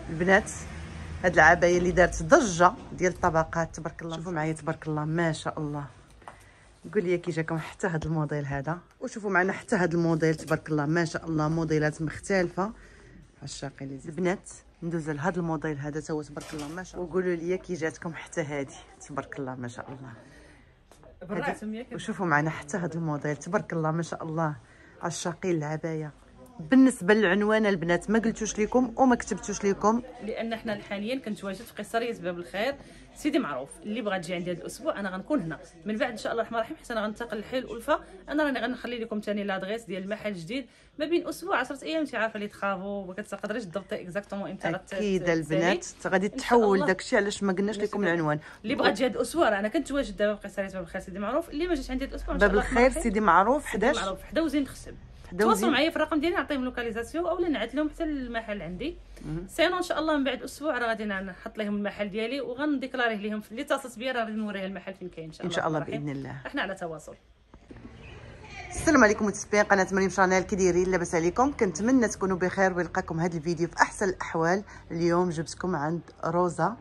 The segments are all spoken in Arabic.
البنات هاد العبايه اللي دارت ضجه ديال الطبقات تبارك الله. شوفوا معايا تبارك الله ما شاء الله. قول لي كي جاكم حتى هاد الموديل هذا، وشوفوا معنا حتى هاد الموديل تبارك الله ما شاء الله. موديلات مختلفه عشاقي لي البنات. ندوز لهاد الموديل هذا تا هو تبارك الله ما شاء الله، وقولوا لي كي جاتكم حتى هادي تبارك الله ما شاء الله. وشوفوا معنا حتى هاد الموديل تبارك الله ما شاء الله. عشاقين العبايه. بالنسبه للعنوان البنات ما قلتوش لكم وما كتبتوش لكم، لان حنا حاليا كنتواجد في قصريه باب الخير سيدي معروف. اللي بغا تجي عندي هذا الاسبوع انا غنكون هنا من بعد ان شاء الله الرحمن الرحيم، حيت انا غنتقل لحي الالفه. انا راني غنخلي لكم ثاني لادغيس ديال المحل جديد ما بين اسبوع 10 ايام. انت عارفه اللي تخافوا ما كتقدريش تضبطي اكزاكتومون امتى اكيد البنات غادي تحول داكشي علاش ما قلناش لكم العنوان. اللي بغا تجي هذا الاسبوع راه انا كنتواجد دابا في قصريه باب الخير سيدي معروف. اللي ما جاش عندي هذا الاسبوع ان شاء باب الله الخير سيدي معروف 11 معروف حدا وزين خصب. تواصلوا معايا في الرقم ديالي نعطيهم لوكاليزاسيون اولا نعت لهم حتى المحل عندي. سينو ان شاء الله من بعد اسبوع راه غادي نحط لهم المحل ديالي وغنديكلاريه لهم في اللي اتصلت بيا راه غادي نوريها المحل فين كاين ان شاء الله باذن الله. احنا على تواصل. السلام عليكم متابعين قناه مريم شانيل، كي دايرين؟ لاباس عليكم؟ كنتمنى تكونوا بخير ويلقاكم هذا الفيديو في احسن الاحوال. اليوم جبتكم عند روزا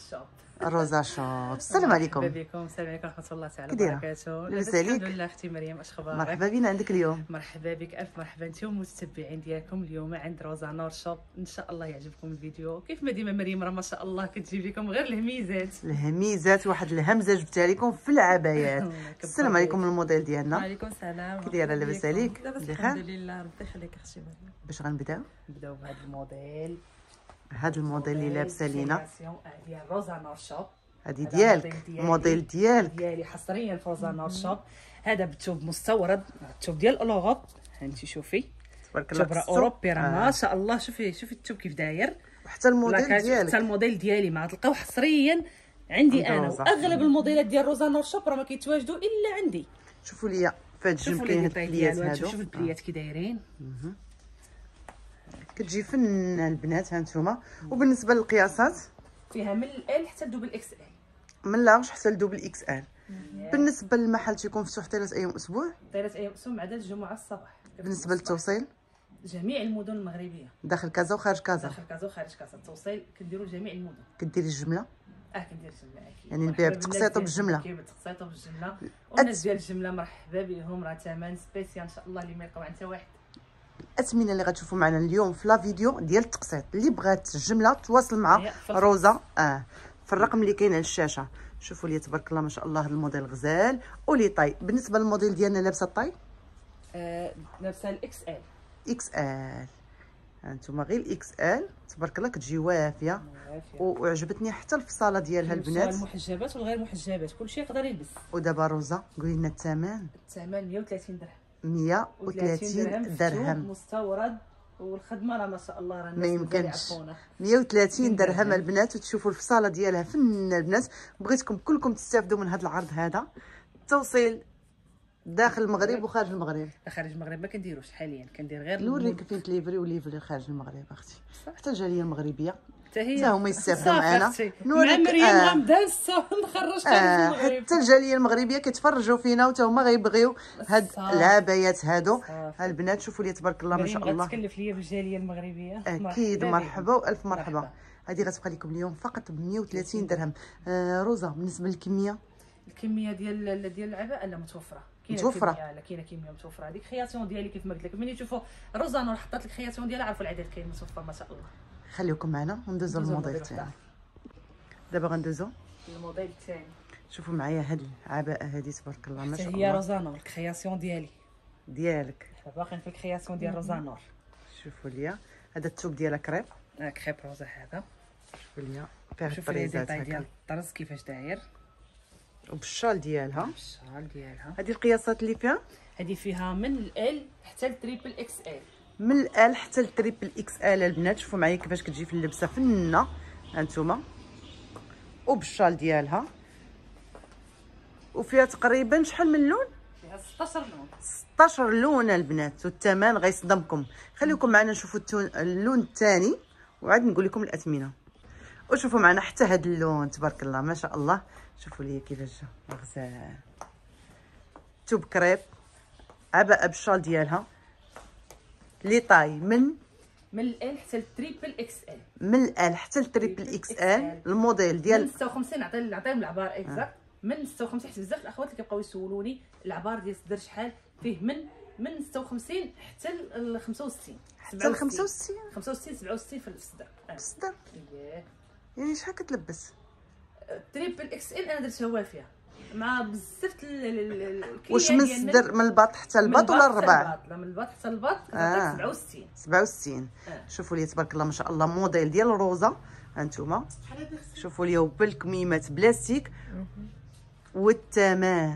شوب. السلام عليكم. مرحبا بكم. السلام عليكم ورحمه الله تعالى وبركاته. لاباس عليك؟ الحمد لله اختي مريم، اش اخبارك؟ مرحبا بينا عندك اليوم. مرحبا بك، الف مرحبا انت والمتتبعين ديالكم. اليوم عند روزا نور شوب، ان شاء الله يعجبكم الفيديو. كيف ما ديما مريم راه ما شاء الله كتجيب لكم غير الهميزات واحد الهمزه جبتها لكم في العبايات. السلام عليكم. الموديل ديالنا. وعليكم السلام. كي دايره؟ لاباس عليك؟ الحمد لله ربي يخليك اختي مريم. باش غنبداو بهذا الموديل. هذا الموديل اللي لابسه لينا ديال روزا نور شوب. هذه ديالك الموديل ديالي حصريا في روزا نور شوب. هذا بالثوب مستورد، الثوب ديال اوروب. انت شوفي تبارك الله. ثوب اوروبي راه ما شاء الله. شوفي الثوب كيف داير. وحتى الموديل ديالك حتى الموديل ديالي ما غتلقاو حصريا عندي انا. واغلب الموديلات ديال روزا نور شوب راه ما كيتواجدوا الا عندي. شوفوا لي في هاد الجنب كاين هاد البليات هادو. شوفوا البليات كي دايرين. كتجي فن البنات ها نتوما. وبالنسبه للقياسات فيها من ال حتى الدوبل اكس ال، من لارج حتى لدوبل اكس ال. بالنسبه للمحل تيكون مفتوح 3 ايام اسبوع. 3 ايام اسبوع ما عدا الجمعه الصباح. بالنسبه للتوصيل جميع المدن المغربيه، داخل كازا وخارج كازا. داخل كازا وخارج كازا. التوصيل كنديروا جميع المدن. كديري الجمله؟ كندير الجمله اكيد. يعني نبيع بالتقسيط وبالجمله. كاين بالتقسيط وبالجمله. والناس ديال الجمله مرحبا بهم، راه ثمن سبيسيال ان شاء الله اللي ما يلقاو عند حتى واحد. الاثمنه اللي غتشوفوا معنا اليوم في لا فيديو ديال التقسيط. اللي بغات الجمله تواصل مع روزا في الرقم اللي كاين على الشاشه. شوفوا لي تبارك الله ما شاء الله. هذا الموديل غزال ولي طاي. بالنسبه للموديل ديالنا لابسه الطاي لابسه الاكس ال. اكس ال. هانتوما غير الاكس ال تبارك الله كتجي وافيه. وعجبتني حتى الفصاله ديالها البنات. المحجبات والغير محجبات كلشي يقدر يلبس. ودابا روزا قولي لنا الثمن. الثمن 130 درهم. 130 درهم مستورد. والخدمه راه ما شاء الله راه ما يمكنش. 130 درهم البنات. وتشوفوا الفصاله ديالها فن البنات. بغيتكم كلكم تستافدوا من هذا العرض هذا. التوصيل داخل المغرب وخارج المغرب. خارج المغرب ما كنديروش حاليا، كندير غير نوريك فين تليفري وليفري خارج المغرب اختي. حتى الجاليه المغربيه حتى هما يستافدوا معنا. نوريك مريم غندسه نخرج خارج المغرب. حتى الجاليه المغربيه كيتفرجوا فينا وتا هما غيبغيو هاد العبايات هادو. البنات شوفوا لي تبارك الله ما شاء الله. غتكلف ليا بالجاليه المغربيه. اكيد مرحبا والف مرحبا. هذه غتبقى لكم اليوم فقط ب 130 درهم. روزا بالنسبه للكميه ديال العباءه لا متوفره. متوفره. كاينه كميه متوفره. هذيك خياطيون ديالي كيف ما قلت لك. ملي تشوفوا روزا نور حطات لك خياطيون ديالها عرفوا العدد كاين متوفر ما شاء الله. خليكم معنا وندوزو للموديل الثاني. دابا غندوزو الموديل الثاني. شوفوا معايا هاد العباءه هذه تبارك الله ما شاء الله. هي روزا نور الكرياسيون ديالك. حنا باقيين في الكرياسيون ديال روزا نور. شوفوا لي هذا الثوب ديالها كريب. كريب روزا هذا. شوفوا لي فيه الطريزات ديال الطرز كيفاش داير. وبالشال ديالها. هذه القياسات اللي فيها. هذه فيها من ال حتى التريبل اكس ال. من ال حتى التريبل اكس ال البنات. شوفوا معايا كيفاش كتجي في اللبسه فنه هانتوما. وبالشال ديالها. وفيها تقريبا شحال من لون؟ فيها 16 لون. 16 لون البنات. والثمن غيصدمكم. خليكم معنا نشوفوا اللون الثاني وعاد نقول لكم الاثمنه. وشوفوا معنا حتى هذا اللون تبارك الله ما شاء الله. شوفوا لي كيفاش جا غزال. توب كريب. عباءه بالشال ديالها لي طاي من من ال حتى التريبل اكس ال. من ال حتى التريبل اكس ال الموديل ديال من 56 نعطيهم العبار اكزاكت. من 56 حيت بزاف الاخوات اللي كيبقاو يسولوني العبار ديال الصدر شحال فيه، من 56 حتى ل 65. حتى ل 65 67 في الصدر. في الصدر يعني شحال كتلبس؟ تريبل اكس ال انا درتها وافيه مع بزاف واش من الصدر من الباط حتى الباط ولا الرباع؟ لا من الباط حتى الباط 67. 67. شوفوا لي تبارك الله ما شاء الله موديل ديال الروزه هانتوما، شوفوا لي بالكميمات بلاستيك والثمن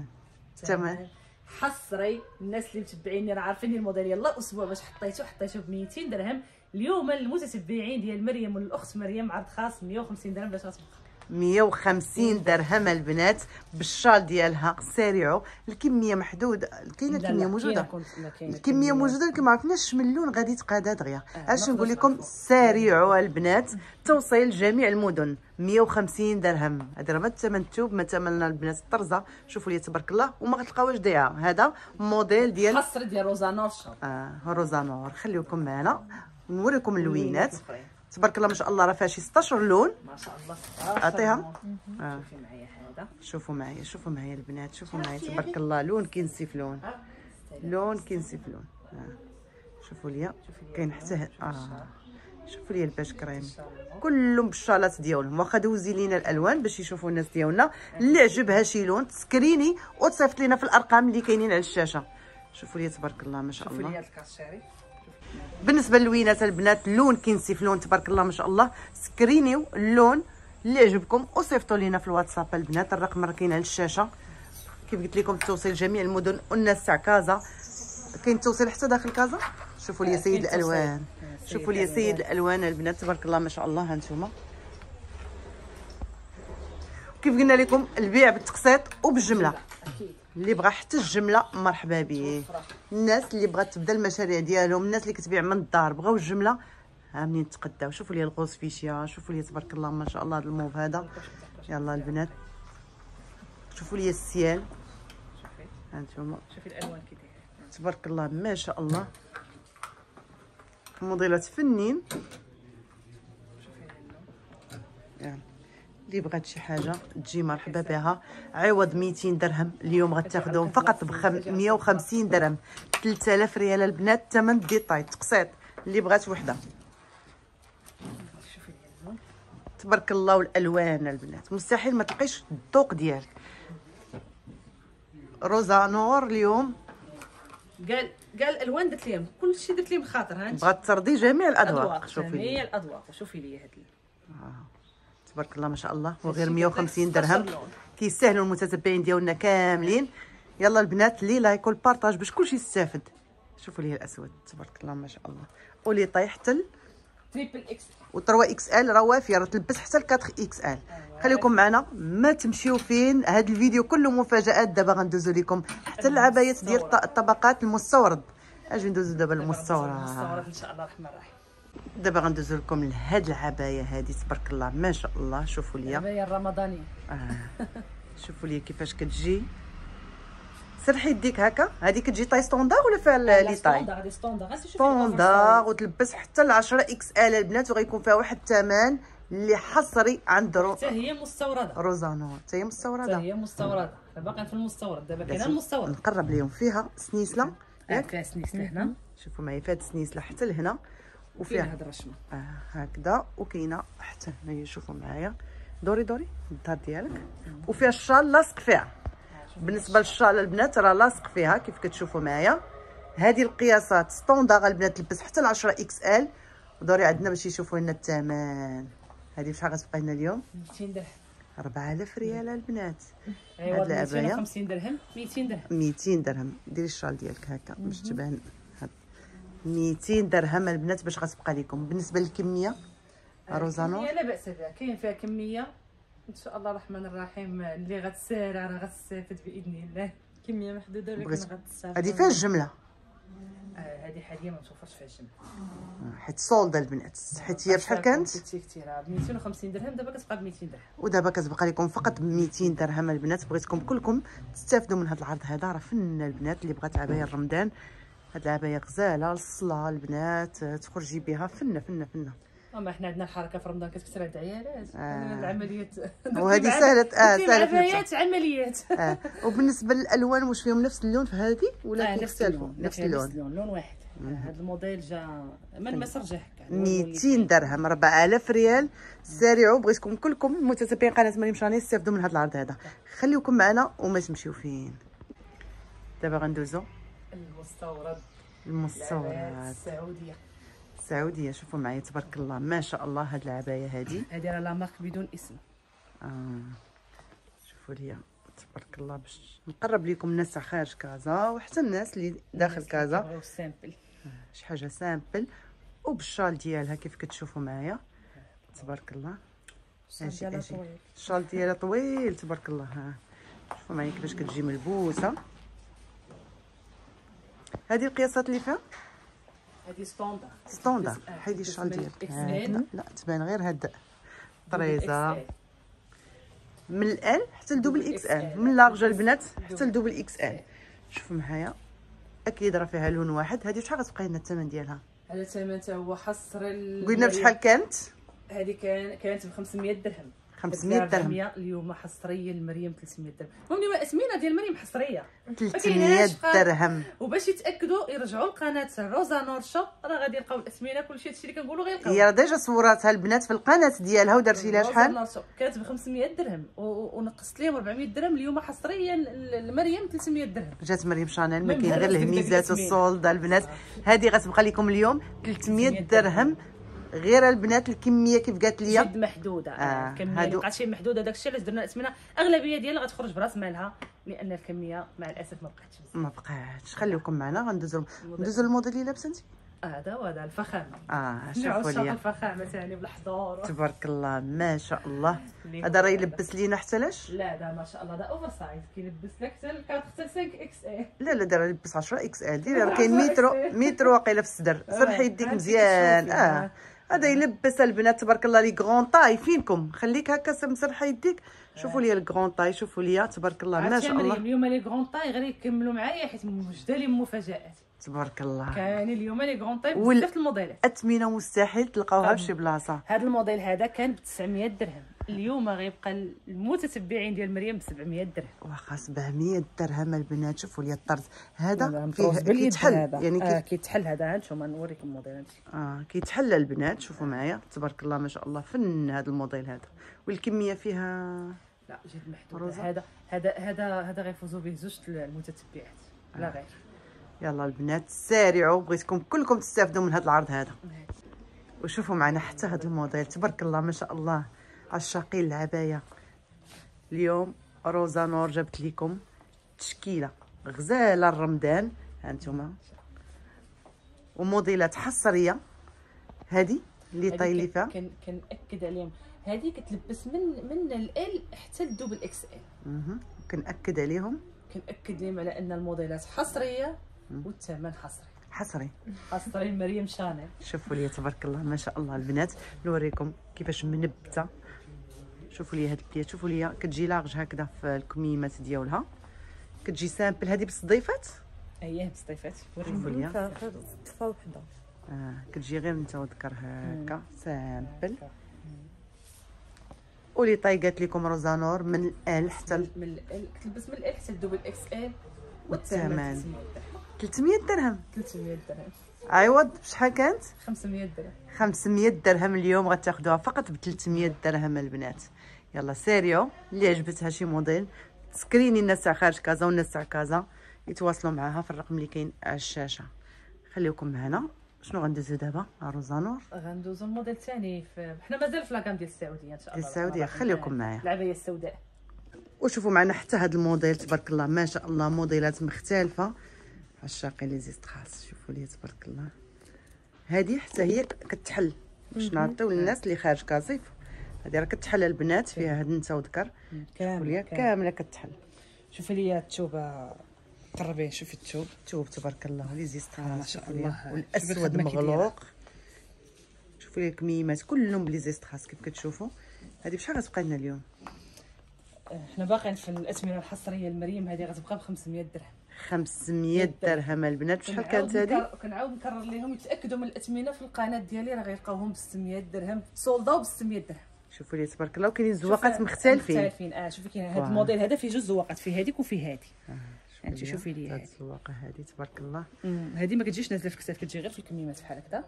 حصري. الناس اللي متبعيني راه عارفين الموديل يلا الاسبوع باش حطيته ب 200 درهم. اليوم المتتبعين ديال مريم والاخت مريم عرض خاص 150 درهم باش غتبقى 150 درهم البنات بالشال ديالها. سارعوا، الكميه محدوده، كاينه الكميه موجوده، الكميه موجوده ولكن ما عرفناش من اللون غادي يتقادا دغيا. اش نقول لكم؟ سارعوا البنات، توصيل جميع المدن 150 درهم. هذا راه ما الثمن التوب، ما ثمننا البنات الطرزه. شوفوا لي تبارك الله وما غتلقاوش ضيعه. هذا موديل ديال حصر ديال روزانور. روزانور. خليكم معنا نوريكم اللوينات تبارك الله ما شاء الله. راه فيها شي 16 لون ما شاء الله. اعطيها. شوفي معايا هذا، شوفوا معايا البنات، شوفوا معايا تبارك الله. لون كينسي في لون، لون كينسي في لون. شوفوا لي كاين حتى شوفوا لي الباش كريم كلهم بالشالات ديالهم. واخا دوزي لينا الالوان باش يشوفوا الناس ديالنا اللي عجبها شي لون تسكريني وتصيفط لينا في الارقام اللي كاينين على الشاشه. شوفوا لي تبارك الله ما شاء الله. شوفوا لي هذا الكاشيري. بالنسبه للوينات البنات اللون كينسي في لون تبارك الله ما شاء الله. سكرينيو اللون اللي عجبكم وصيفطوا لينا في الواتساب البنات. الرقم راه كاين على الشاشه. كيف قلت لكم التوصيل جميع المدن والناس تاع كازا، كاين توصيل حتى داخل كازا. شوفوا لي سيد الالوان، شوفوا لي سيد الالوان البنات تبارك الله ما شاء الله. هانتوما كيف قلنا لكم البيع بالتقسيط وبالجمله. اللي بغى حتى الجمله مرحبا به. الناس اللي بغات تبدا المشاريع ديالهم، الناس اللي كتبيع من الدار بغاو الجمله، ها منين تقداو. شوفوا لي الغوص فيشيا، شوفوا لي تبارك الله ما شاء الله هذا الموف هذا. يلا البنات شوفوا لي السيال هانتوما. شوفي الالوان كي دايره تبارك الله ما شاء الله. موديلات فنين. يعني اللي بغات شي حاجه تجي مرحبا بها. عوض 200 درهم اليوم غتاخذوهم فقط ب 150 درهم. 3000 ريال البنات ثمن ديطاي تقسيط. اللي بغات وحده تبارك الله. والالوان البنات مستحيل ما تلقيش الذوق ديالك. روزا نور اليوم قال الالوان درت لهم كلشي، درت لهم خاطر. هانت بغات ترضي جميع الاذواق. شوفي جميع الاذواق وشوفي لي هاد تبارك الله ما شاء الله. وغير 150 درهم كيستاهلوا المتتبعين ديالنا كاملين. يلا البنات لي لايك والبارطاج باش كلشي يستافد. شوفوا لي الاسود تبارك الله ما شاء الله. ولي طاي حتى تريبل اكس و 3 اكس ال راه وافيه، راه تلبس حتى ل 4 اكس ال. خليكم معنا ما تمشيو فين. هذا الفيديو كله مفاجات. دابا غندوزو لكم حتى العبايات ديال الطبقات المستورد. اجي ندوزو دابا المستورد ان شاء الله الرحمن الرحيم. دابا غندوزو لكم لهاد العبايه هذه تبارك الله ما شاء الله. شوفوا لي العبايه الرمضانيه. شوفوا لي كيفاش كتجي. سرحي يديك هكا. هذه كتجي طاي ستوندار ولا فيها لي طاي؟ ستوندار وتلبس حتى ل 10 اكس ال البنات. وغيكون فيها واحد الثمن اللي حصري عند حتى هي مستورده. روزانور حتى هي مستورده. باقي في المستورد. دابا كاين المستورد. نقرب لهم فيها سنيسله. فيها سنيسله هنا. شوفوا معايا فيها سنيسله حتى لهنا. وفيها هاد الرشمه هكذا. وكاينه حتى هنايا. شوفوا معايا دوري الظهر ديالك. وفيها الشال لاصق فيها. بالنسبه للشال البنات راه لاصق فيها كيف كتشوفوا معايا. هذه القياسات ستوندار البنات تلبس حتى ل 10 اكس ال. ودوري عندنا باش يشوفوا لنا الثمن. هذه بشحال غتبقى لنا اليوم؟ 200 درهم. 4000 ريال البنات. ايوا 250 درهم 200 درهم 200 درهم. ديري الشال ديالك هكا باش تبان. 200 درهم البنات باش غتبقى لكم. بالنسبه للكميه روزانو لا باس بها، كاين فيها كميه ان شاء الله الرحمن الرحيم. اللي غتسارع راه غتستافد باذن الله. كميه محدوده ولكن غتستافد. هذه فيها الجمله. هذه حاليا ما متوفرش فيها الجمله حيت سولد البنات. حيت هي بشحال كانت؟ كثير ب 250 درهم. دابا كتبقى ب 200 درهم. ودابا كتبقى لكم فقط ب 200 درهم البنات. بغيتكم كلكم تستافدوا من هذا العرض هذا. راه فن البنات اللي بغات عبايه رمضان هاد العبايه غزاله للصلاه البنات، تخرجي بها فنه فنه فنه. اما حنا عندنا الحركه في رمضان كتكثر هاد العيالات. العمليات وهذه سهله سهله في عبايات عمليات. وبالنسبه للالوان واش فيهم نفس اللون في هذه ولا كيختلفوا؟ نفس اللون لون واحد. هذا الموديل جا من مصر جا هكا 200 درهم 4000 ريال. سارعوا، بغيتكم كلكم متتبعين قناه مريم شاني تستافدوا من هذا العرض هذا. خليكم معنا وما تمشيو فين. دابا غندوزو المستورد السعوديه. شوفوا معايا تبارك الله ما شاء الله. هاد العبايه هذه راه لا مارك بدون اسم. شوفوا ليا تبارك الله باش نقرب لكم الناس تاع خارج كازا وحتى الناس اللي داخل كازا. شي حاجه سامبل وبالشال ديالها كيف كتشوفوا معايا تبارك الله. الشال ديالها طويل تبارك الله. ها شوفوا معايا كيفاش كتجي ملبوسه. هذه القياسات اللي فيها هذه ستوندار. حيدي الشال ديالك. لا تبان غير هاد الطريزه من الان حتى لدوبل اكس ال، من لارج البنات حتى لدوبل اكس ال. شوفوا معايا اكيد راه فيها لون واحد. هذه شحال غتبقى لنا الثمن ديالها؟ هذا الثمن حتى هو حصري. قلنا بشحال كانت؟ هذه كانت ب 500 درهم. 500 درهم اليوم حصريه لمريم 300 درهم. المهم الاسمنه ديال مريم حصريه 300 درهم. وباش يتاكدوا يرجعوا لقناه روزا نور شوب، راه غادي يلقاو الاسمنه كلشي هادشي اللي كنقولوا غيلقاو. هي راه ديجا صوراتها البنات في القناه ديالها ودرتي لها شحال؟ كانت ب 500 درهم ونقصت لهم 400 درهم. اليوم حصريا لمريم 300 درهم. جات مريم شانيل ما كاين غير الهميزات والصولده البنات. هذه غتبقى لكم اليوم 300 درهم غير البنات. الكميه كيف قالت لي جد محدوده. الكميه ما بقاتش محدوده. داكشي علاش درنا الاسمنه اغلبيه ديالها غتخرج براس مالها لان الكميه مع الاسف ما بقاتش. خليكم معنا. غندوزو الموديل اللي لابسه انت. هذا وهذا الفخامه. شوفوا لي الفخامه ثاني بالحضور تبارك الله ما شاء الله. هذا راه يلبس لينا حتى لاش؟ لا هذا ما شاء الله هذا اوفر سايز كيلبس لك حتى 4 حتى 5 اكس اي. لا دابا يلبس 10 اكس ال. ديري راه كاين مترو واقيلا في الصدر. سرحي يديك مزيان. هذا يلبس البنات تبارك الله لي غون طاي. فينكم خليك هكا مسرحه يديك. شوفوا لي الغون طاي. شوفوا لي تبارك الله ما شاء الله. اليوم لي غون طاي غير يكملوا معايا حيت موجده لي مفاجات تبارك الله. كاين اليوم لي غون طاي بزاف الموديلات. اثمنه مستحيل تلقاوها بشي بلاصه. هذا الموديل هذا كان ب 900 درهم. اليوم غيبقى المتتبعين ديال مريم ب 700 درهم. واخا 700 درهم البنات. شوفوا لي الطرز هذا فيه كيتحل يعني كيتحل. هذا هانتوما نوريكم الموديل كيتحل البنات. شوفوا معايا تبارك الله ما شاء الله. فن هذا الموديل هذا. والكميه فيها لا جد محدوده. هذا غيفوزوا به زوج المتتبعات لا غير. يلا البنات سارعوا، بغيتكم كلكم تستافدوا من هذا العرض هذا. وشوفوا معنا حتى هذا الموديل تبارك الله ما شاء الله. عشاقين العبايه اليوم روزا نور جابت لكم تشكيله غزاله الرمضان. ها انتم وموديلات حصريه. هذه اللي طايلي فيها كنأكد عليهم. هذه كتلبس من ال حتى الدوبل اكس ال. كنأكد عليهم. كنأكد لهم على ان الموديلات حصريه والثمن حصري مريم شانيل. شوفوا لي تبارك الله ما شاء الله البنات. نوريكم كيفاش منبته. شوفوا لي هاد البليات. شوفوا لي كتجي لارج هكذا في الكميمات ديالها. كتجي سامبل. هذه بالصديفات. اييه بالصديفات. شوفوا لي طفه وحده. كتجي غير انت وذكر هكا سامبل. ولي طاي قالت لكم روزا نور من ال حتى من ال كتلبس من ال حتى الدوبل اكس ال. والثمن 300 درهم. 300 درهم عوض بشحال كانت؟ 500 درهم. 500 درهم اليوم غتاخذوها فقط ب 300 درهم البنات. يلا سيريو اللي عجبتها شي موديل سكريني الناس تاع خارج كازا والناس تاع كازا يتواصلوا معها في الرقم اللي كاين على الشاشه. خليكم معنا. شنو غندوزو دابا؟ روزا نور غندوزو الموديل الثاني. حنا مازال في لاكام ديال السعوديه ان شاء الله. السعوديه خليكم معايا. العبايه السوداء. وشوفوا معنا حتى هذا الموديل تبارك الله ما شاء الله. موديلات مختلفه. عشاقين لي زيست خاص. شوفوا لي تبارك الله. هذه حتى هي كتحل باش نعطيو للناس اللي خارج كازيف. هذه راه كتحل البنات فيها هاد النتا وذكر. شوفوا لي كامله كتحل. شوفي لي الثوبه قربي. شوفي الثوب تبارك الله لي زيست ما شاء الله. والاسود مغلوق. شوفوا لي الكميمات كلهم بلي زيست خاص كيف كتشوفوا. هذه بشحال غتبقى لنا اليوم؟ حنا باقيين في الاثمنه الحصريه لمريم. هذه غتبقى ب 500 درهم. 500 درهم البنات. بشحال كانت هذه؟ كنعاود نكرر لهم يتاكدوا من الاثمنه في القناه ديالي، راه غيلقاوهم ب 600 درهم سولدا ب 600 درهم. شوفوا لي تبارك الله. وكاينين زواقات مختلفين. شوفي كاين هذا الموديل هذا فيه جوج زواقات، فيه هذيك وفيه هذه. انت شوفي لي هذه الزواقه هذه تبارك الله. هذه ما كتجيش نازله في الكتاف، كتجي غير في الكميمات بحال هكذا.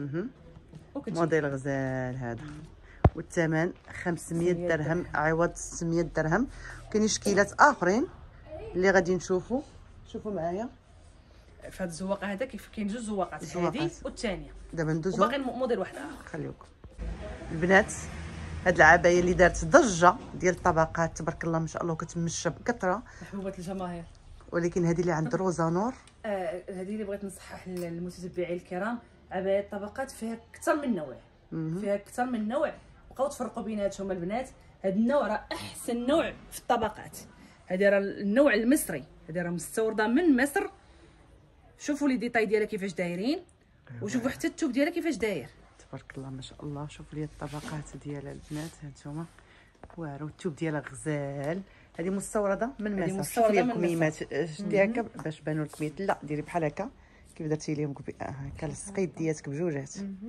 موديل غزال هذا. والثمن 500 درهم عوض 600 درهم. كاينين شكيلات اخرين اللي غادي نشوفوا. شوفوا معايا في هذه الزواقه هذا كيف كاين جوج زواقات، هذه والثانيه. دابا ندوزو وباقي موديل واحد اخر. خليوكم البنات. هاد العبايه اللي دارت ضجه ديال الطبقات تبارك الله ما شاء الله وكتمشى بكثره، محبوبه الجماهير. ولكن هذه اللي عند روزا نور. هذه اللي بغيت نصحح للمتتبعين الكرام، عبايه الطبقات فيها اكثر من نوع. فيها اكثر من نوع، بقاو تفرقوا بيناتهم البنات. هذا النوع راه احسن نوع في الطبقات. هذه راه النوع المصري، هذه راه مستورده من مصر. شوفوا لي ديتاي ديالها كيفاش دايرين، وشوفوا حتى الثوب ديالها كيفاش داير تبارك الله ما شاء الله. شوفوا لي الطبقات ديالها البنات هانتوما واعره. الثوب ديالها غزال. هذه مستورده من مصر. شوفي لي الكميمات شدي هكا باش بانوا الكميات. لا ديري بحال هكا كيف درتي لهم هكا لصقيت دياتك بجوجات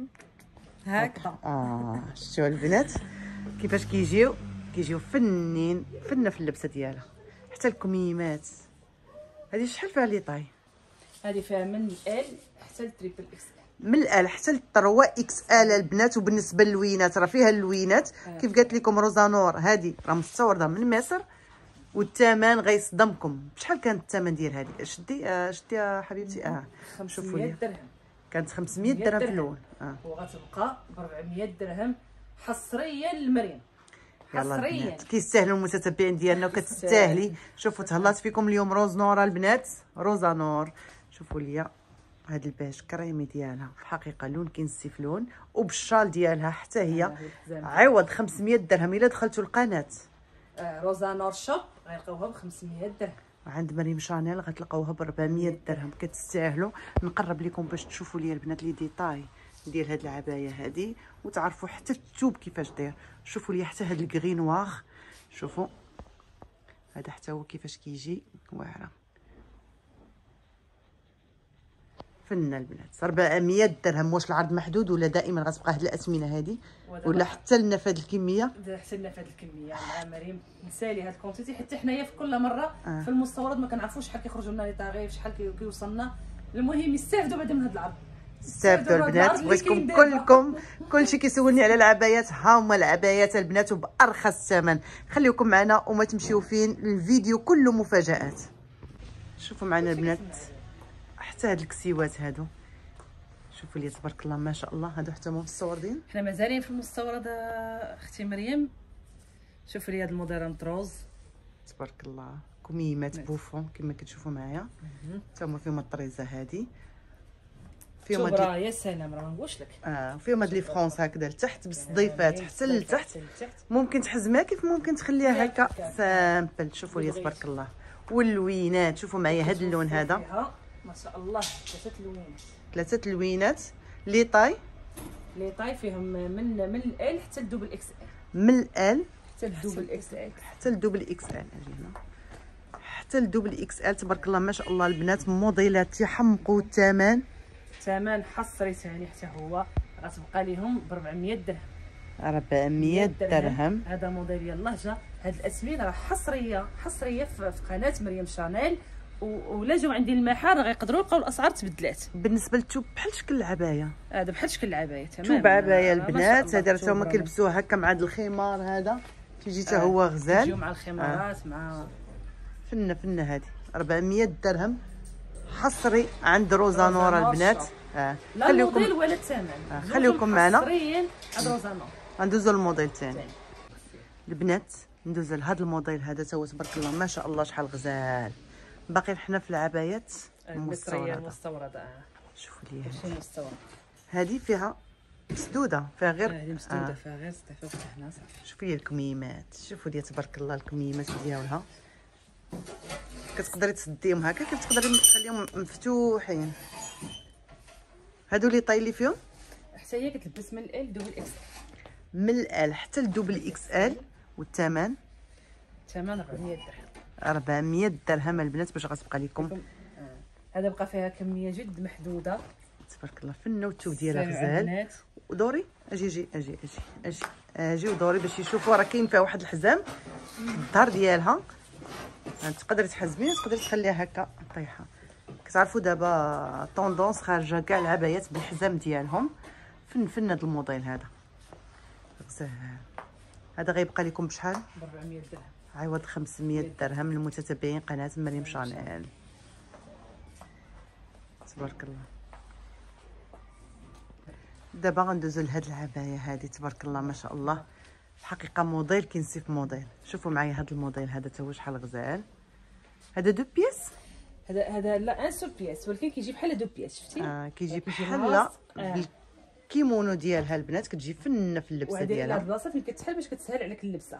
هكذا. شفتوا البنات كيفاش كيجيو فنين فنه في اللبسه ديالها. حتى الكميمات هذه شحال فيها لي طاي؟ هذه فيها من ال حتى التريبل اكس ال. من ال حتى ل 3 اكس ال البنات. وبالنسبه للوينات راه فيها اللوينات كيف قالت لكم روزا نور. هذه راه مستورده من مصر والثمن غيصدمكم. شحال كان الثمن ديال هذه؟ شدي يا حبيبتي. شوفوا لي درهم. كانت 500 درهم في الاول. وغتبقى ب 400 درهم حصريا للمريم. حصريا كيستاهلوا المتتبعين ديالنا وكتستاهلي. شوفوا تهلات فيكم اليوم روز نور البنات. روزا نور. شوفوا لي هاد الباج كريمي ديالها في الحقيقه لون كينسي لون، وبالشال ديالها حتى هي عوض 500 درهم. الا دخلتوا القناه روزا نور شوب غيلقاوها ب 500 درهم. عند مريم شانيل غتلقاوها ب 400 درهم. كتستاهلوا. نقرب لكم باش تشوفوا لي البنات لي ديتاي ديال هاد العبايه هادي وتعرفوا حتى الثوب كيفاش داير. شوفوا لي حتى هاد الكغينواغ. شوفوا هذا حتى هو كيفاش كيجي واعره فنه البنات. 400 درهم. واش العرض محدود ولا دائما غتبقى هاد الاثمنه هذه ولا حتى لنا في هاد الكميه؟ حتى لنا في هاد الكميه مع مريم. نسالي هاد الكونتيتي حتى حنايا في كل مره في المستورد ما كنعرفوش شحال كيخرجوا لنا لي طاغيف، شحال كيوصلنا. المهم يستافدوا بعدا من هاد العرض. استافدوا البنات. بغيتكم كلكم كلشي كيسولني على العبايات. ها هما العبايات البنات وبارخص ثمن. خليكم معنا وما تمشيو فين. الفيديو كله مفاجات. شوفوا معنا البنات حتى هاد الكسيوات هادو. شوفوا لي تبارك الله ما شاء الله. هادو حتى هما مستوردين. حنا مازالين في المستورد اختي مريم. شوفوا لي هاد الموديل مطروز تبارك الله. كميمات بوفون كما كتشوفوا معايا. حتى هما فيهم الطريزه هادي. فيهم هاد يا سلام راه نقولش لك. فيهم هاد لي فرونس هكذا لتحت بالصديفات حتى لتحت. ممكن تحزمها كيف ممكن تخليها هكا سامبل. شوفوا لي تبارك الله. واللوينات شوفوا معايا هاد اللون هذا ما شاء الله. 3 لوينات. لي طاي فيهم من ال حتى الدوبل اكس ال. من ال حتى الدوبل اكس ال. حتى الدوبل اكس ال. حتى الدوبل اكس ال تبارك الله ما شاء الله. البنات موديلات يحمقوا. الثمن حصري ثاني حتى هو غتبقى لهم ب 400 درهم. 400 درهم. هذا موديل يلاه جا. هاد الاسمين راه حصريه في قناه مريم شانيل. ولا جاو عندي المحل غيقدروا يلقاو الاسعار تبدلات. بالنسبه للثوب بحال شكل العبايه. هذا بحال شكل العبايه تماما. ثوب عبايه البنات. هذا راه هما كيلبسوه هكا مع هذا الخمار هذا كيجي حتى هو غزال. كيجيو مع الخمارات مع فنه هذه. 400 درهم حصري عند روزا نور البنات. لا الموديل ولا الثمن. خليكم معنا. حصريا عند روزا نور. ندوزو للموديل الثاني البنات. ندوزو لهذا الموديل هذا تا هو تبارك الله ما شاء الله شحال غزال. باقي حنا في العبايات المستورده. شوفوا لي هذه فيها مسدوده. فيها غير هذه مسدوده. فيها غير استفاده هنا صافي. شوفوا لي الكميمات. شوفوا لي تبارك الله الكميمات ديالها. كتقدري تسديهم هكا كيف تقدري تخليهم مفتوحين. هادو لي طاي اللي فيهم حتى هي كتلبس من ال دوبل اكس. من ال حتى الدوبل اكس ال. والثمن 400 درهم. 400 درهم البنات باش غتبقى لكم هذا بقى فيها كميه جد محدوده تبارك الله. فنه والثوب ديالها غزال. ودوري اجي ودوري باش يشوفوا راه كاين فيها واحد الحزام الظهر ديالها. تقدري تحزميها تقدري تخليها هكا طيحه. كتعرفوا دابا طوندونس خارجه كاع العبايات بالحزام ديالهم. فن هذا الموديل هذا غزال. هذا غيبقى لكم بشحال؟ ب 400 درهم. عوض 500 درهم للمتتبعين قناه مريم شانيل. تبارك الله. دابا غندوزو لهاد العبايه هذه تبارك الله ما شاء الله. الحقيقه موديل كينسيف موديل. شوفوا معايا هذا الموديل هذا تا هو شحال غزال. هذا دو بيس. هذا لا ان سول بيس ولكن كيجي بحال دو بيس شفتي. كيجي بحال بالكيمونو ديالها البنات. كتجي فنه في اللبسه ديالها. هاد البلاصه فين كتسحل باش كتسهل عليك اللبسه.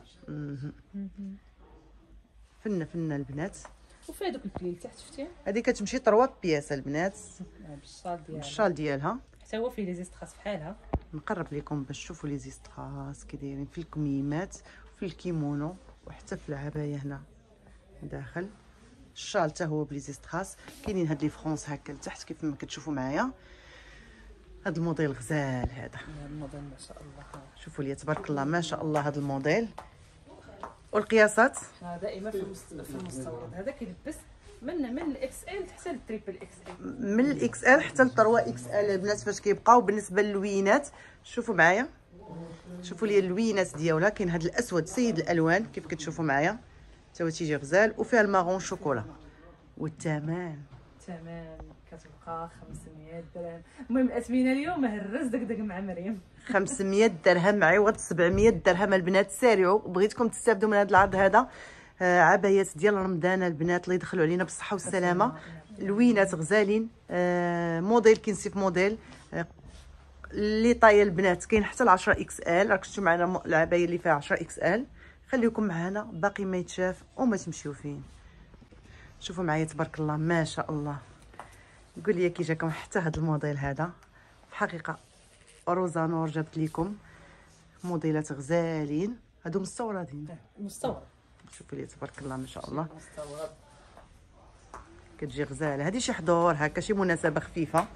فنه البنات. وفيها دوك البلي لتحت شفتي. هذه كتمشي 3 بياس البنات بالشال ديالها. حتى هو فيه لي زيستراس بحالها. نقرب لكم باش تشوفوا لي زيستراس كي دايرين في الكميمات وفي الكيمونو وحتى في العبايه هنا داخل. الشال حتى هو بلي زيستراس. كاينين هاد لي فرونس هكا لتحت كيف ما كتشوفوا معايا. هاد الموديل غزال هذا. الموديل ما شاء الله. شوفوا لي تبارك الله ما شاء الله هاد الموديل. والقياسات دائما في المستورد. هذا كيلبس من الاكس ال حتى للتريبل اكس ال. من الاكس ال حتى ل 3 اكس ال البنات فاش كيبقاو. بالنسبه للوينات شوفوا معايا. شوفوا لي اللوينات ديالها. كاين هذا الاسود سيد الالوان كيف كتشوفوا معايا حتى هو تيجي غزال. وفيها الماغون شوكولا. والثمن كتبقى 500 درهم. المهم الاثمنه اليوم هرس دقدق مع مريم. 500 درهم عوض 700 درهم البنات. سارعوا بغيتكم تستافدوا من هذا العرض هذا. عبايات ديال رمضان البنات الله يدخلوا علينا بالصحه والسلامه. لوينات غزالين. موديل كينسيف موديل. اللي طايه البنات كاين حتى ل 10 اكس ال. راك شفتوا معنا العبايه اللي فيها 10 اكس ال. خليكم معنا باقي ما يتشاف وما تمشيو فين. شوفوا معايا تبارك الله ما شاء الله. قول لي كي جاكم حتى هذا الموديل هذا. في الحقيقه روزا نور جابت لكم موديلات غزالين. هادو مستوردين. مستورد. شوفوا لي تبارك الله ما شاء الله. مستورد. كتجي غزاله. هذه شي حضور هكا شي مناسبه خفيفه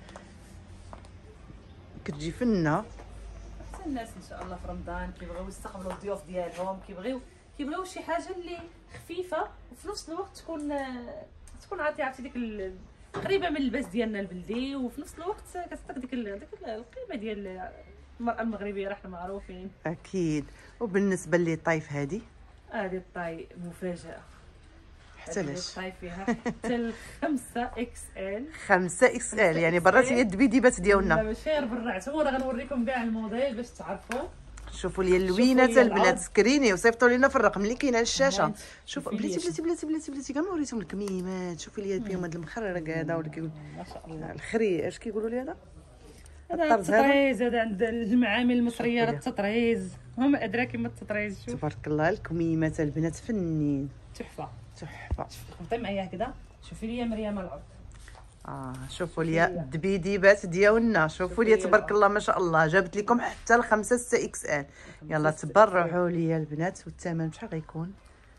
كتجي فنه. حتى الناس ان شاء الله في رمضان كيبغيو يستقبلوا الضيوف ديالهم. كيبغيو شي حاجه اللي خفيفه وفي نفس الوقت تكون عرفتي ديك قريبه من اللباس ديالنا البلدي. وفي نفس الوقت كتعطيك ديك القيمه ديال المراه المغربيه. راه حنا معروفين اكيد. وبالنسبه لي طايف هذه الطاي مفاجاه. حتى لاش الطاي فيها حتى ل 5 اكس ال. 5 اكس ال يعني برات هي الدبيديبات ديالنا. لا ماشي غير برات. هو راه غنوريكم كاع الموديل باش تعرفوا. شوفوا لي اللوينات البنات. سكريني وصيفطوا لنا في الرقم اللي كاين على الشاشه. شوفوا بلاتي كاع ما وريتهم الكميمات. شوفوا لي فيهم هذا المخرج هذا ولا كيقول ما شاء الله الخري. اش كيقولوا لي هذا؟ هذا التطريز. هذا عند المعامل المصريه راه التطريز. هما ادرى كيما التطريز. شوف تبارك الله الكميمات البنات فنين. تحفه. خبطي معايا هكذا. شوفي لي مريم العرض. شوفوا لي الدبيديبات ديالنا. شوفوا لي تبارك الله ما شاء الله. جابت لكم حتى ل 5 6 اكس ال. يلا تبرعوا لي البنات. والثمن شحال غيكون؟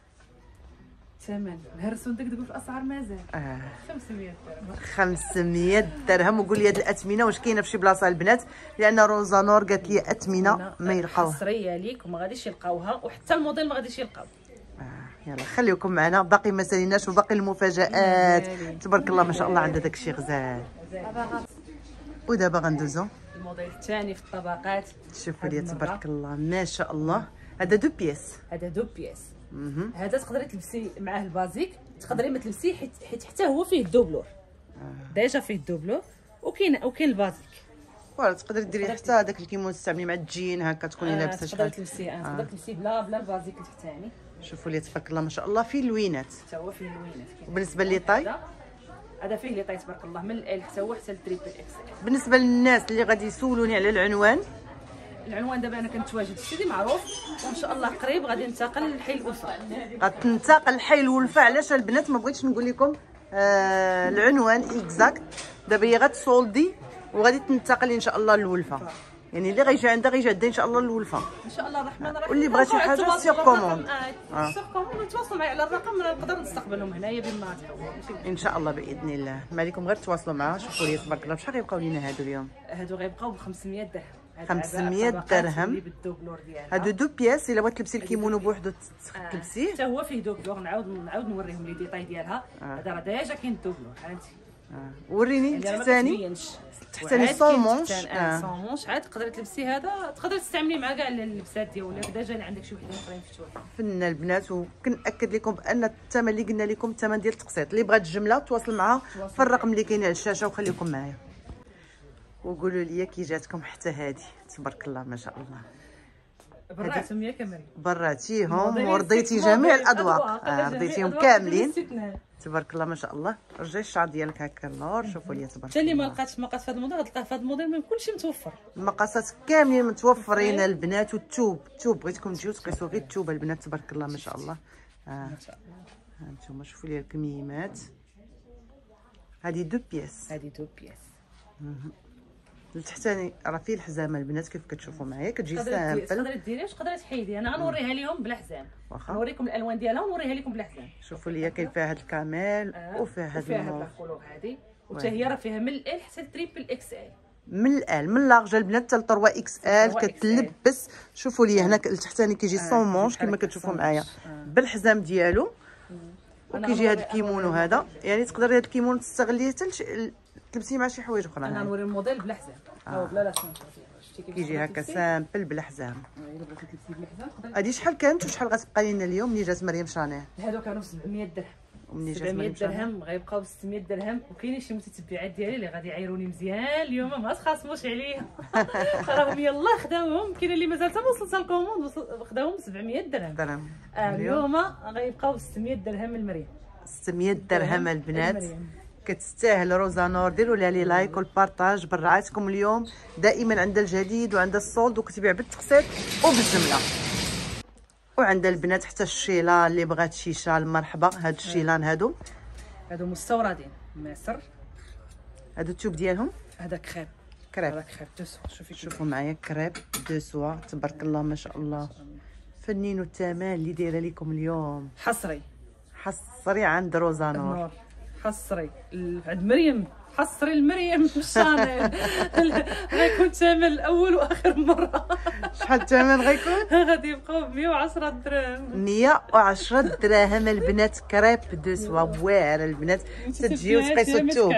الثمن نهرسوا ندقدقوا في الاسعار مازال. 500 درهم. 500 درهم. وقول لي هاد الاثمنه واش كاينه في شي بلاصه البنات. لان روزا نور قالت لي اثمنه ما يلقاوها. حصريه ليك وما غاديش يلقاوها. وحتى الموديل ما غاديش يلقاو. يلا خليكم معنا باقي ما ساليناش وباقي المفاجآت. تبارك الله ما شاء الله عندها داكشي غزال. ودابا غندوزو الموديل الثاني في الطبقات. شوفوا لي تبارك الله ما شاء الله. هذا دو بيس. هذا تقدري تلبسي معاه البازيك. تقدري ما تلبسيه حيت حتى هو فيه الدوبلور. ديجا فيه الدوبلور. وكاين البازيك. فوالا تقدري ديري حتى هذاك الكيمون تستعملي مع الجين هكا تكوني لابسه شحال. تقدري تلبسيه بلا البازيك التحتاني. شوفوا لي تبارك الله ما شاء الله. فيه اللوينات. حتى هو فيه اللوينات. وبالنسبه لي طاي هذا فيه لي طاي تبارك الله من ال حتى هو حتى التريبل اكس. بالنسبه للناس اللي غادي يسولوني على العنوان دابا انا كنتواجد في سيدي معروف. وان شاء الله قريب غادي ننتقل لحي الوفا. غتنتقل لحي الوفا. علاش البنات ما بغيتش نقول لكم العنوان اكزاكت. دابا هي غتسولدي وغادي تنتقل ان شاء الله للولفه. يعني اللي غيجي عندها ان شاء الله الولفه ان شاء الله الرحمن الرحيم. واللي بغى شي حاجه سيغ كوموند سيغ كوموند تواصلوا معايا على الرقم، نقدر نستقبلهم هنايا بما تحبوا ان شاء الله باذن الله. ما عليكم غير تواصلوا معها. شوفوا لي تبارك الله بشحال غيبقاو لينا هادو اليوم. هادو غيبقاو ب 500 درهم. 500 درهم هادو دو بياس. الا بغيت تلبسي الكيمونو بوحدو تلبسيه حتى هو فيه دوبلور. نعاود نوريهم لي ديطاي ديالها. هذا راه ديجا كاين دوبلور هانتي. وريني التحتاني. التحتاني سون مونش. سون مونش عاد تقدري تلبسي هذا، تقدري تستعملي مع كاع اللبسات ديالك. ديجا اللي عندك شي وحدين اخرين في التواليت. فن البنات. وكنأكد لكم بان الثمن اللي قلنا لكم الثمن ديال التقسيط. اللي بغات الجمله تواصل معها في الرقم اللي كاين على الشاشه وخليكم معايا. وقولوا لي كي جاتكم حتى هذه تبارك الله ما شاء الله. براتهم يا كمال. براتيهم ورضيتي جميع الاذواق. رضيتيهم كاملين تبارك الله ما شاء الله. رجعي الشعر ديالك هكا اللور. شوفوا لي تبارك الله. حتى اللي ما لقاتش مقاس في هذا الموديل غتلقاه في هذا الموديل. من كلشي متوفر. المقاسات كاملين متوفرين البنات. والثوب بغيتكم تجيو تقيسوا غير الثوب البنات تبارك الله ما شاء الله. ما شاء الله. ها انتم شوفوا لي الكميمات. هذه دو بياس. التحتاني راه فيه الحزامه البنات كيف كتشوفوا معايا كتجي سامبل. تقدري ديريها تقدري تحيدي. انا غنوريها لهم بلا حزام. نوريكم الالوان ديالها ونوريها لكم بلا حزام. شوفوا لي كاين فيها هاد الكامل وفيها هاد الكولور هادي. وحتى هي راه فيها من ال حتى تريبل اكس ال. من ال من لارج البنات حتى ل 3 اكس ال كتلبس. شوفوا لي هنا التحتاني كيجي سون مونش كما كتشوفوا معايا بالحزام ديالو. وكيجي هاد الكيمونو هذا. يعني تقدري هاد الكيمونو تستغليه حتى تلبسيه مع شي حوايج اخرى. انا نوري الموديل بلا حزام. بلا لا كيجي هكا سامبل بلا حزام. هادي شحال كانت وشحال غتبقى لنا اليوم ملي جات مريم شانيل؟ هادو كانوا ب 700 درهم. ومني جات 700 درهم غيبقاو ب 600 درهم. وكاينين شي متتبعات ديالي اللي غادي يعايروني مزيان اليوم ما تخاصموش عليا. راهم يلاه خداوهم. كاين اللي مازال حتى ما وصلت الكوموند خداوهم ب 700 درهم. اليوم غيبقاو ب 600 درهم المريم. 600 درهم البنات. كتستاهل روزانور. ديروا لها لي لايك والبارطاج برعاتكم اليوم دائما عند الجديد وعند الصولد وكتبيع بالتقسيط وبالجمله. وعند البنات حتى الشيلان اللي بغات شي شال مرحبا. هاد الشيلان هادو مستوردين من مصر. هادو التوب ديالهم هذا كريب. هذا كريب دو سوا. شوفوا معايا كريب دو سوا تبارك الله ما شاء الله. فنين الثمن اللي دايره لكم اليوم حصري عند روزانور. حصري عند مريم. حصري المريم شانيل. غيكون الثمن اول واخر مره. شحال الثمن غيكون؟ غادي يبقاو ب 110 درهم. 110 دراهم البنات. كريب دو سوا واعره البنات. تجيو تقيسوا الثوب.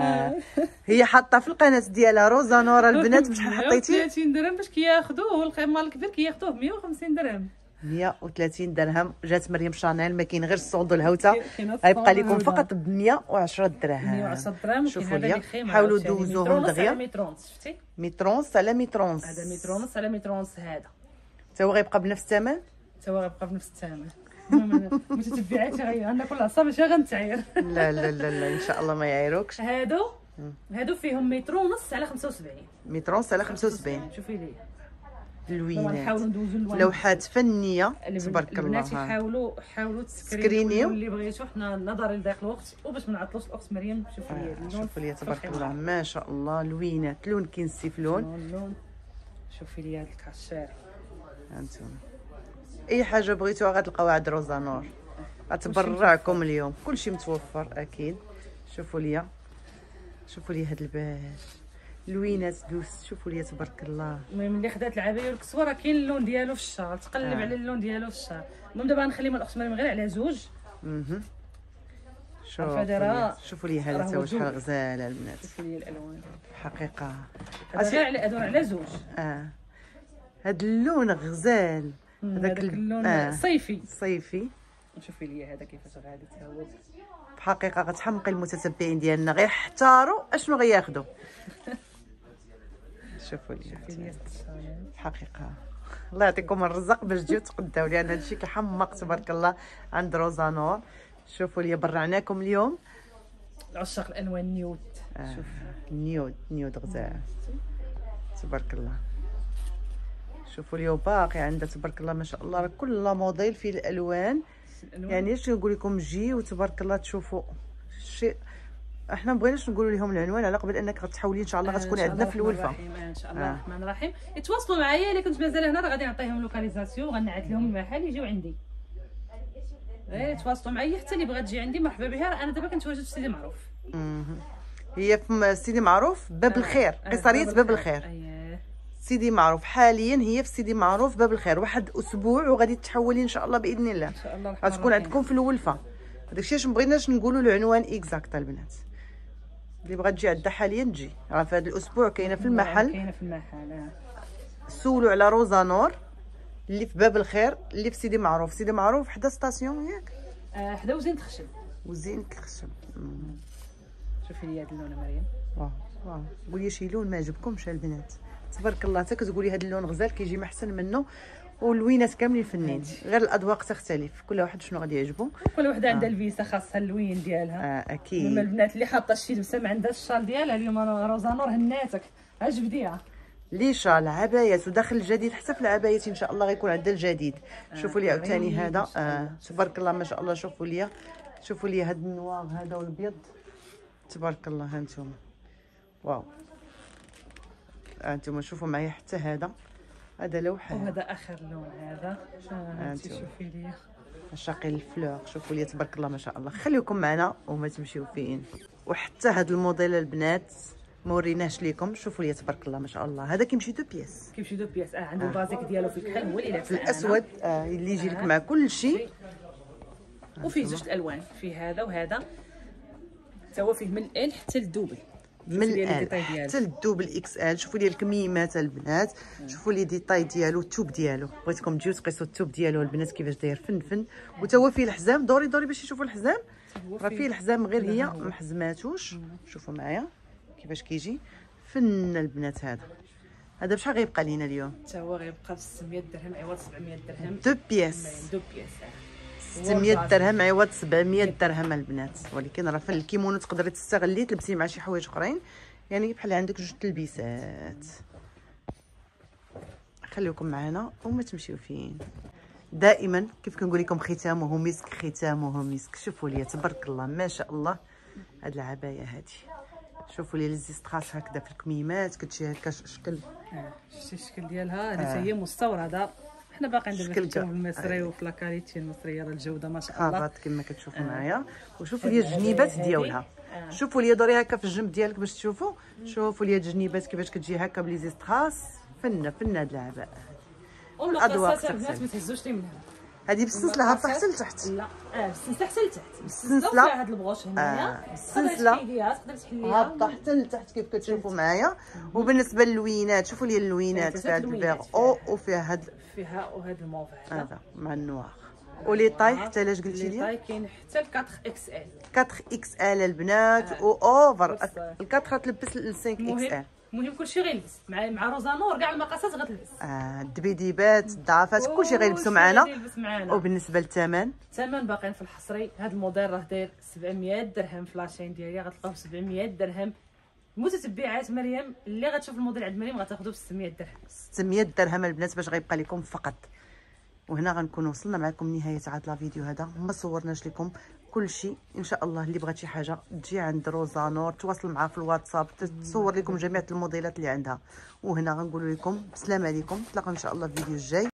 هي حاطه في القناه ديالها روزانور البنات. بشحال حطيتي؟ 130 درهم باش كياخذوه. القيمه الكبير كياخذوه ب 150 درهم. 130 درهم. جات مريم شانيل. ما كاين غير الصوند والهوته. غيبقى لكم فقط ب 110 درهم. 110 درهم. شوفوا لي حاولوا دوزوهم دغيا. مترونس شفتي؟ مترونس على مترونس. هذا مترونس على مترونس. هذا حتى هو غيبقى بنفس الثمن. حتى هو غيبقى بنفس الثمن. متتبعاتي انا كل عصا ماشي غنتعاير. لا لا لا لا ان شاء الله ما يعيروكش. هادو فيهم متر ونص على 75. متر ونص على 75. شوفي لي اللوينات لوحات فنيه تبارك الله. البنات حاولوا تسكرينيو اللي بغيتو. حنا نظرا لضيق الوقت وباش ما نعطلوش الاخت مريم. شوفي لي اللون. شوفي لي تبارك الله ما شاء الله. لوينات لون كينسي في لون. شوفي لي هاد الكاشير. هانتوما اي حاجه بغيتوها غتلقاوها عند روزانور. غتبرعكم اليوم. كلشي متوفر اكيد. شوفوا لي هاد الباش لوينات دوس. شوفوا لي تبارك الله. المهم اللي خدات العبايه والكسوه راه كاين اللون ديالو في الشعر. تقلب على اللون ديالو في الشعر. المهم دابا غنخلي من الاخت مريم غير على زوج. شوفوا لي هذا تا شحال غزال البنات. شوفوا لي الالوان حقيقه. هذا على زوج. هاد اللون غزال. هذاك اللون صيفي. شوفي لي هذا كيفاش غادي تهود. بحقيقه غتحمقي المتتبعين ديالنا غير يحتاروا اشنو غياخذوا. شوفوا لي حقيقه. الله يعطيكم الرزق باش تجيو تقداو لان هادشي كيحمق تبارك الله عند روزانور. شوفوا لي برعناكم اليوم. عشاق الالوان نيود. شوف نيود غزال تبارك الله. شوفوا لي باقي عندها تبارك الله ما شاء الله. راه كل موديل فيه الالوان. يعني اش نقول لكم جيو تبارك الله تشوفوا شي احنا مبغيناش نقولوا لهم العنوان على قبل انك غتحاولي ان شاء الله غتكوني عندنا في الولفه. ان شاء الله الرحمن الرحيم. يتواصلوا معايا الا كنت مازال هنا، راه غادي نعطيهم لوكاليزاسيون وغنعت لهم المحل يجيو عندي. غير يتواصلوا معايا، حتى اللي بغات تجي عندي مرحبا بها. انا دابا كنتواجد في سيدي معروف. هي في سيدي معروف باب الخير، قصريه باب الخير. سيدي معروف حاليا هي في سيدي معروف باب الخير. واحد اسبوع وغادي تحولي ان شاء الله باذن الله، ان شاء الله غتكون عندكم في الولفه. داكشي علاش مبغيناش نقولوا العنوان اكزاكت البنات. اللي بغات تجي عندها حاليا تجي، راه في هذا الاسبوع كاينه في المحل. كاينه في المحل. سولوا على روزا نور اللي في باب الخير، اللي في سيدي معروف. سيدي معروف حدا ستاسيون ياك؟ حدا وزينة خشب. وزينة خشب. شوفي لي هاد اللون مريم. واو قولي شي لون ما عجبكمش البنات؟ تبارك الله، حتى كتقولي هاد اللون غزال كيجي ما احسن منه، واللوينات كاملين فنين، غير الاذواق تختلف، كل واحد شنو غادي يعجبو. كل وحده عندها الفيسه خاصها اللوين ديالها. اكيد. اما البنات اللي حاطه شي لبسه ما عندهاش الشال ديالها، اليوم روزا نور هناتك عجبديها لي شال عبايات وداخل الجديد، حتى في العبايات ان شاء الله غيكون عندها الجديد. شوفوا لي عاوتاني هذا تبارك الله ما شاء الله. شوفوا لي هذا النوار هذا والابيض تبارك الله. ها انتم واو، انتم شوفوا معايا حتى هذا لوحه، وهذا اخر لون هذا. شوفي لي عشاقين الفلور، شوفوا لي تبارك الله ما شاء الله. خليكم معنا وما تمشيو فين. وحتى هذا الموديل البنات ما وريناهش لكم. شوفوا لي تبارك الله ما شاء الله. هذا كيمشي دو بياس. عنده البازيك ديالو في الكحل هو اللي لابس في الاسود اللي يجي لك مع كل شيء. وفيه زوج الالوان، فيه هذا وهذا، حتى هو فيه من ال حتى للدوبل. من ال حتى للدوبل اكس ال. شوفوا لي الكميمات البنات، شوفوا لي ديتاي ديالو، التوب ديالو. بغيتكم تجيو تقيسوا التوب ديالو البنات كيفاش داير فن. وتا هو فيه الحزام. دوري باش يشوفوا الحزام. راه فيه الحزام غير هي ما حزماتوش. شوفوا معايا كيفاش كيجي فن البنات. هذا بشحال غيبقى لينا اليوم؟ حتى هو غيبقى ب 600 درهم عوض 700 درهم. دو بياس 600 درهم عوض 700 درهم البنات. ولكن راه في الكيمونو تقدري تستغلي تلبسي مع شي حوايج اخرين، يعني بحال عندك جوج تلبيسات. خليكم معنا وما تمشيو فين. دائما كيف كنقول لكم ختامه مسك، ختامه مسك. شوفوا لي تبارك الله ما شاء الله هاد العبايه هذه. شوفوا لي ليزيستراس هكذا في الكميمات كتجي هكا شكل. شتي الشكل ديالها هذه هي مستورده. حنا باقي نديرو في الثوب المصري وفي لاكاليتي المصريه. راه الجوده ما شاء الله كما كتشوفوا معايا. وشوفوا لي الجنيبات ديالها. شوفوا لي دوري هكا في الجنب ديالك باش تشوفوا. شوفوا لي الجنيبات كيفاش كتجي هكا بليزيستراس. فن هاد العباء. الاضواء البنات ما تهزوش لي منها. هذه بالسلسله هابطه حتى لتحت. لا بالسلسله حتى لتحت. بالسلسله فيها هاد البغوش هنايا. بالسلسله تقدر تحليها هابطه حتى لتحت كيف كتشوفوا معايا. وبالنسبه للوينات شوفوا لي اللوينات فيها هاد الفيغ او وفيها هاد وهاد الموف هذا مع النوار. ولي طاي حتى لاش قلتي لي؟ طاي كاين حتى ل 4 اكس ال. 4 اكس ال البنات واوفر. ال4 غتلبس ل 5 اكس ال. المهم كلشي غيلبس مع روزا نور. كاع المقاسات غتلبس. الدبيديبات الضعفات كلشي غيلبسوا معنا. وبالنسبه للثمن باقيين في الحصري. هذا الموديل راه داير 700 درهم. فلاشين ديالي غتلقاو ب 700 درهم. المتتبعات مريم اللي غتشوف الموديل عند مريم غتاخذو ب 600 درهم. 600 درهم البنات باش غيبقى لكم فقط. وهنا غنكون وصلنا معكم نهايه عاد لا فيديو هذا. ما صورناش لكم كل شيء. ان شاء الله اللي بغات شي حاجه تجي عند روزا نور، تواصل معها في الواتساب، تصور لكم جميع الموديلات اللي عندها. وهنا غنقول لكم بسلام عليكم. نتلاقاو ان شاء الله في الفيديو الجاي.